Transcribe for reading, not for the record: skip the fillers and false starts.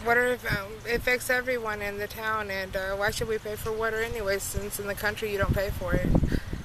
Water affects everyone in the town, and why should we pay for water anyway, since in the country you don't pay for it?